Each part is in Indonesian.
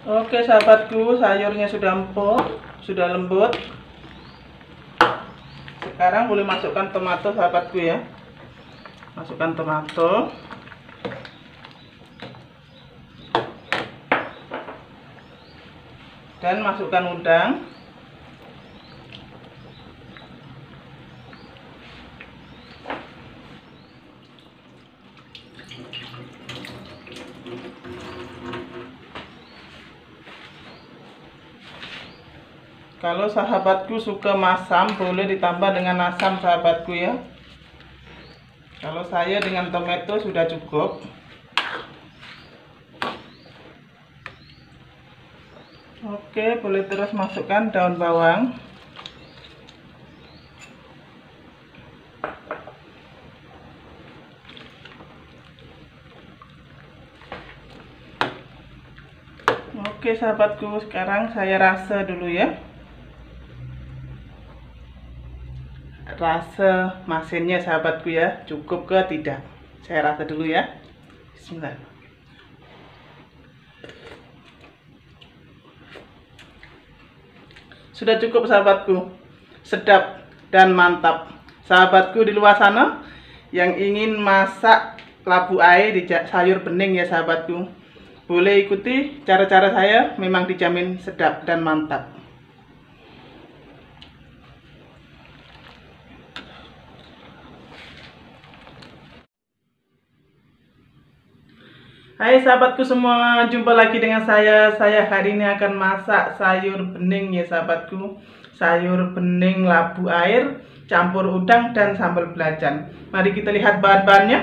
Oke sahabatku, sayurnya sudah empuk, sudah lembut. Sekarang boleh masukkan tomato sahabatku ya. Masukkan tomato. Dan masukkan udang. Kalau sahabatku suka masam, boleh ditambah dengan asam sahabatku ya. Kalau saya dengan tomato sudah cukup. Oke, boleh terus masukkan daun bawang. Oke sahabatku, sekarang saya rasa dulu ya. Rasa masinnya sahabatku ya, cukup ke tidak? Saya rasa dulu ya. Bismillah. Sudah cukup sahabatku, sedap dan mantap. Sahabatku di luar sana yang ingin masak labu air di sayur bening ya sahabatku, boleh ikuti cara-cara saya, memang dijamin sedap dan mantap. Hai sahabatku semua, jumpa lagi dengan saya. Saya hari ini akan masak sayur bening ya sahabatku. Sayur bening labu air campur udang dan sambal belacan. Mari kita lihat bahan-bahannya.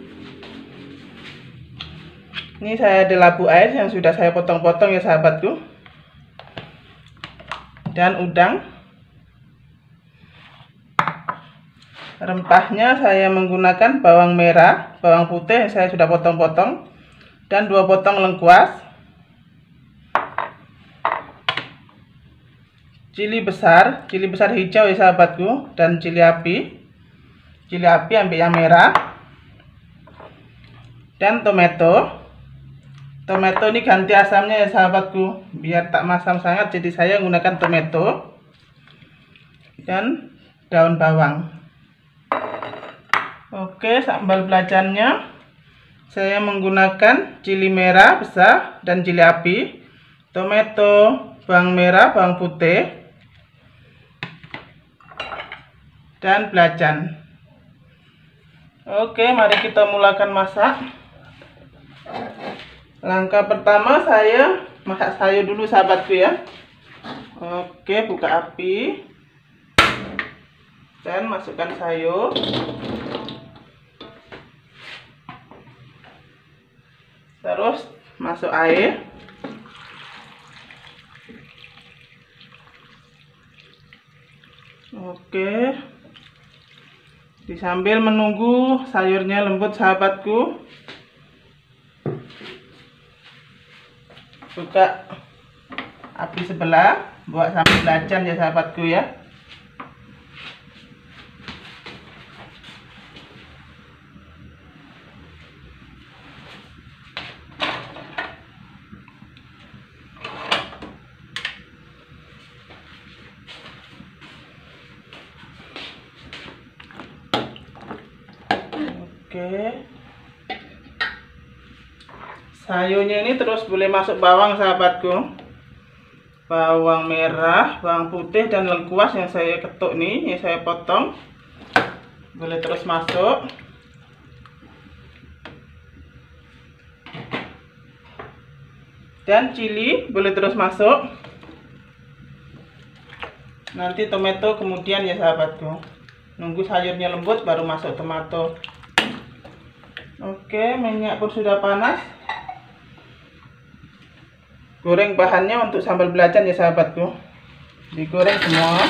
Ini saya ada labu air yang sudah saya potong-potong ya sahabatku. Dan udang. Rempahnya saya menggunakan bawang merah, bawang putih yang saya sudah potong-potong, dan 2 potong lengkuas, cili besar hijau ya sahabatku, dan cili api ambil yang merah, dan tomato ini ganti asamnya ya sahabatku, biar tak masam sangat, jadi saya menggunakan tomato dan daun bawang. Oke, sambal belacannya saya menggunakan cili merah besar dan cili api, tomato, bawang merah, bawang putih, dan belacan. Oke, mari kita mulakan masak. Langkah pertama saya masak sayur dulu sahabatku ya. Oke, buka api dan masukkan sayur. Terus masuk air. Oke. Sambil menunggu sayurnya lembut sahabatku, buka api sebelah, buat sambal belacan ya sahabatku ya. Oke, sayurnya ini terus boleh masuk bawang sahabatku, bawang merah, bawang putih, dan lengkuas yang saya ketuk nih, yang saya potong, boleh terus masuk. Dan cili boleh terus masuk. Nanti tomato kemudian ya sahabatku, nunggu sayurnya lembut baru masuk tomato. Oke, minyak pun sudah panas. Goreng bahannya untuk sambal belacan ya sahabatku, digoreng semua.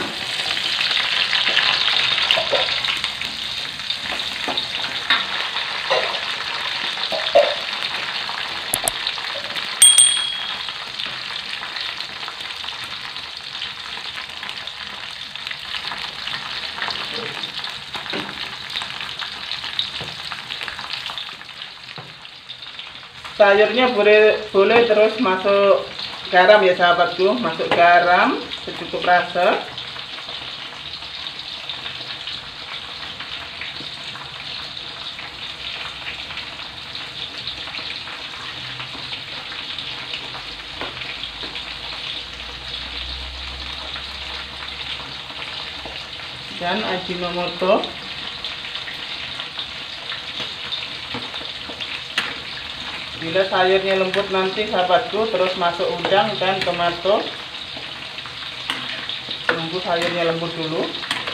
Sayurnya boleh terus masuk garam ya sahabatku, masuk garam secukup rasa. Dan Ajinomoto. Bila sayurnya lembut nanti sahabatku, terus masuk udang dan tomato. Tunggu sayurnya lembut dulu.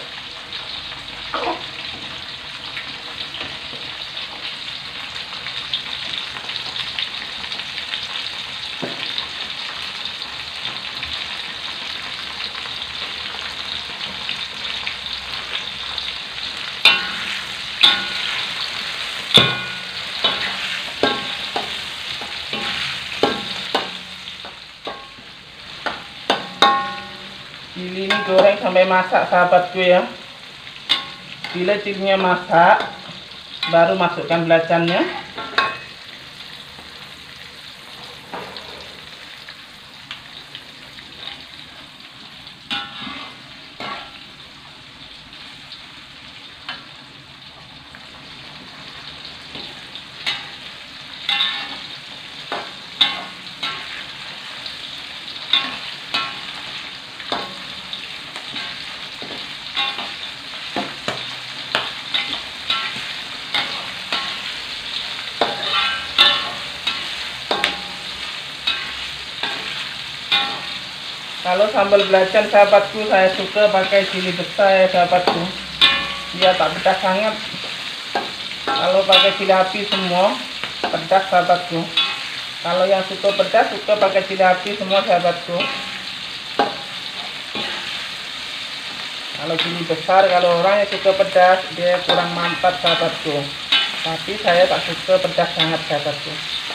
Cili ini goreng sampai masak sahabatku ya. Bila cilinya masak, baru masukkan belacannya. Kalau sambal belacan sahabatku, saya suka pakai cili besar ya sahabatku. Dia tak pedas sangat. Kalau pakai cili api semua pedas sahabatku. Kalau yang suka pedas suka pakai cili api semua sahabatku. Kalau cili besar, kalau orang yang suka pedas dia kurang mantap sahabatku. Tapi saya tak suka pedas sangat sahabatku.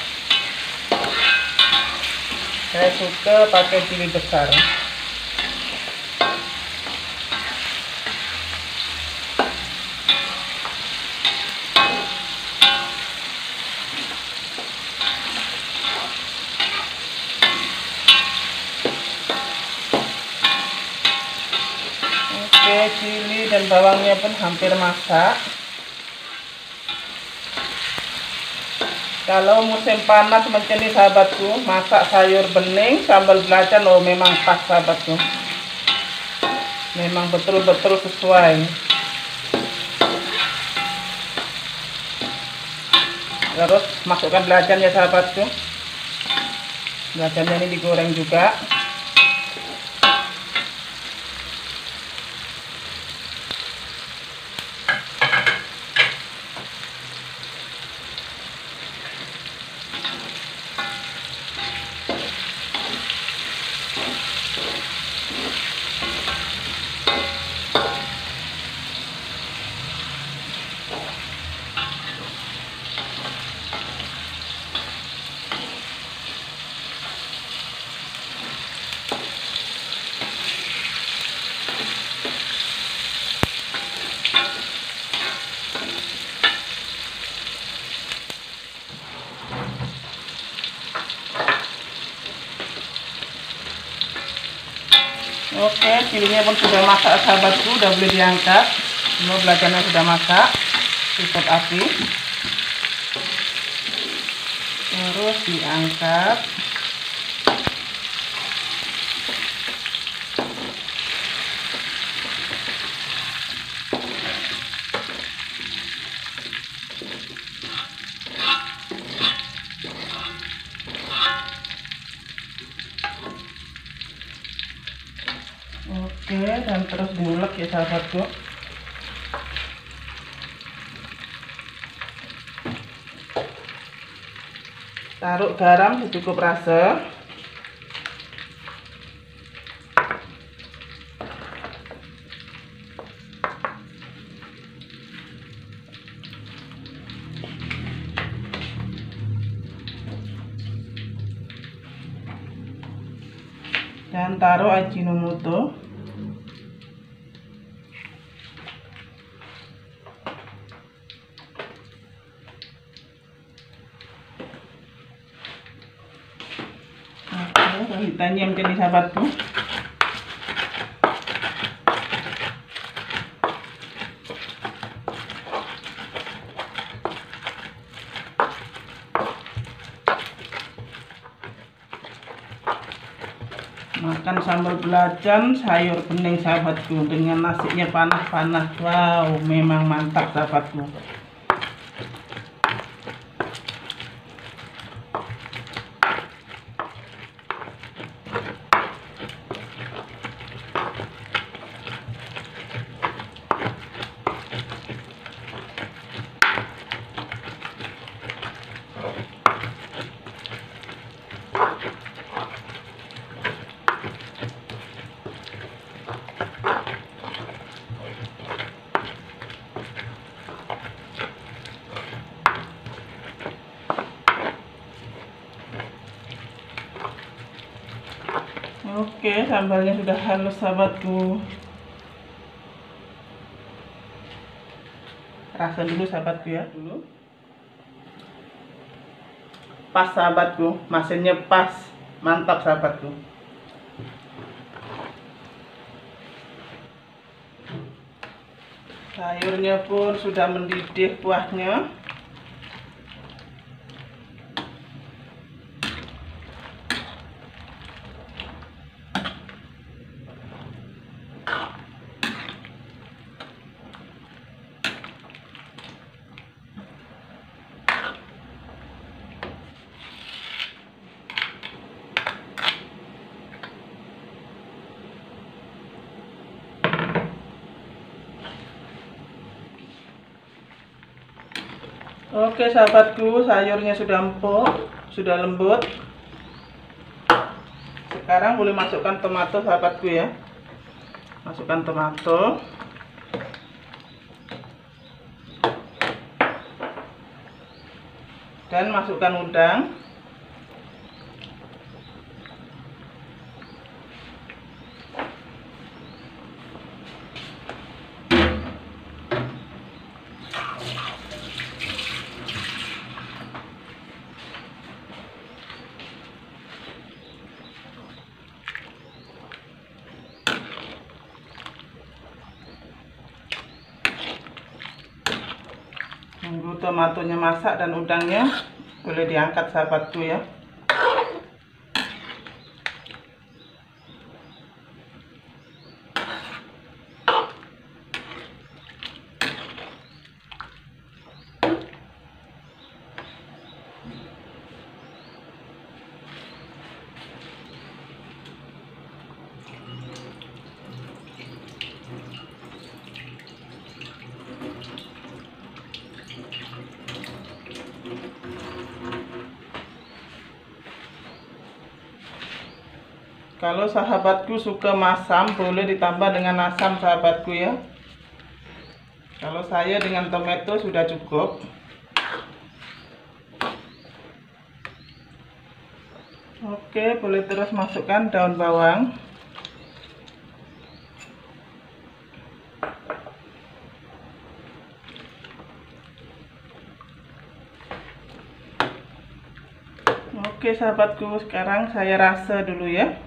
Saya suka pakai cili besar. Oke, cili dan bawangnya pun hampir masak. Kalau musim panas macam ini sahabatku, masak sayur bening sambal belacan, oh memang pas sahabatku. Memang betul-betul sesuai. Terus masukkan belacan ya sahabatku. Belacannya ini digoreng juga. Oke, cilinya pun sudah masak sahabatku, udah boleh diangkat. Semua belacannya sudah masak. Tutup api. Terus diangkat. Oke, dan terus diulek ya sahabatku. Taruh garam secukup rasa. Dan taruh Ajinomoto. Oke, Hitanya menjadi sahabatku. Makan sambal belacan sayur bening sahabatku dengan nasinya panas-panas. Wow, memang mantap sahabatku. Oke, sambalnya sudah halus sahabatku. Rasa dulu sahabatku ya, dulu. Pas sahabatku, masinnya pas, mantap sahabatku. Sayurnya pun sudah mendidih kuahnya. Oke sahabatku, sayurnya sudah empuk, sudah lembut. Sekarang boleh masukkan tomato sahabatku ya. Masukkan tomato. Dan masukkan udang. Tunggu tomatonya masak dan udangnya, boleh diangkat sahabatku ya. Kalau sahabatku suka masam, boleh ditambah dengan asam sahabatku ya. Kalau saya dengan tomato sudah cukup. Oke, boleh terus masukkan daun bawang. Oke sahabatku, sekarang saya rasa dulu ya.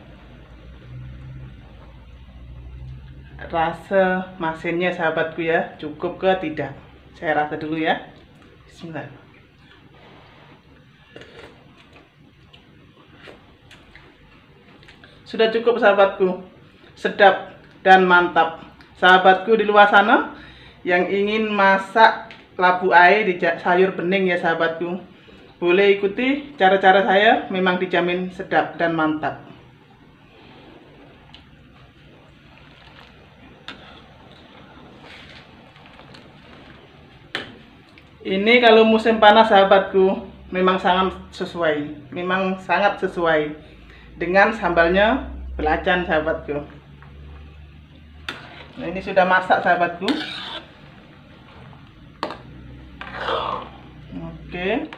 Rasa masinnya sahabatku ya, cukup ke tidak? Saya rasa dulu ya. Bismillah. Sudah cukup sahabatku, sedap dan mantap. Sahabatku di luar sana yang ingin masak labu air di sayur bening ya sahabatku, boleh ikuti cara-cara saya, memang dijamin sedap dan mantap. Ini kalau musim panas sahabatku, memang sangat sesuai dengan sambalnya belacan sahabatku. Nah, ini sudah masak sahabatku. Oke.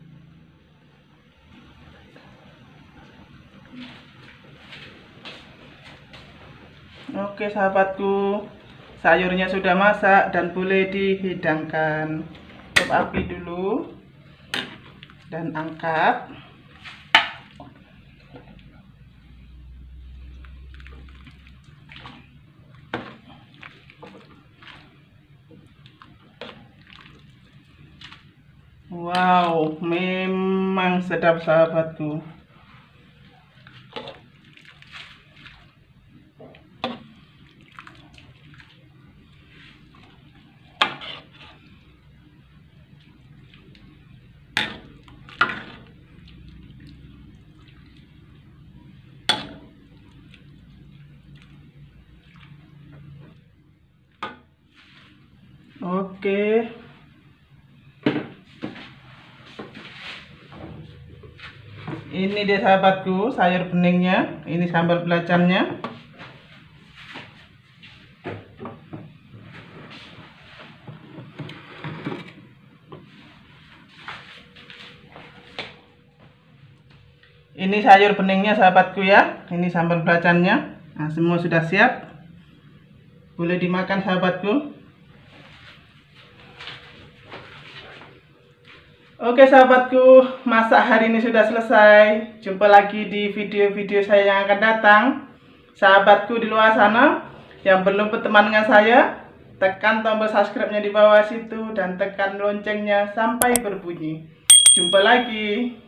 Oke sahabatku, sayurnya sudah masak dan boleh dihidangkan. Tutup api dulu dan angkat. Wow, memang sedap sahabatku. Oke. Ini dia sahabatku, sayur beningnya. Ini sambal belacannya. Ini sayur beningnya sahabatku ya. Ini sambal belacannya. Nah, semua sudah siap. Boleh dimakan sahabatku. Oke sahabatku, masak hari ini sudah selesai. Jumpa lagi di video-video saya yang akan datang. Sahabatku di luar sana yang belum berteman dengan saya, tekan tombol subscribe-nya di bawah situ dan tekan loncengnya sampai berbunyi. Jumpa lagi.